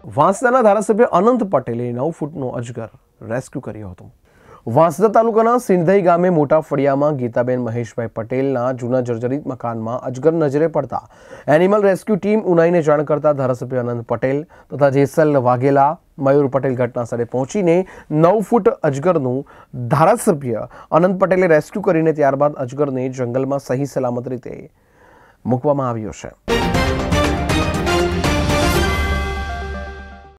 વાંસદાના ધારાસભ્ય અનંત પટેલે 9 ફૂટનો અજગર રેસ્ક્યુ કર્યો હતો। વાંસદા તાલુકાના સિંધઈ ગામે મોટા ફળિયામાં ગીતાબેન મહેશભાઈ પટેલના જૂના જર્જરિત મકાનમાં અજગર નજરે પડતા એનિમલ રેસ્ક્યુ ટીમ ઉનાઈને જાણ કરતા ધારાસભ્ય અનંત પટેલ તથા જેસલ વાઘેલા, મયુર પટેલ ઘટના સ્થળે પહોંચીને 9 ફૂટ અજગરનું ધારાસભ્ય અનંત પટેલે રેસ્ક્યુ કરીને ત્યારબાદ અજગરને જંગલમાં સહી સલામત રીતે મૂકવામાં આવ્યો છે।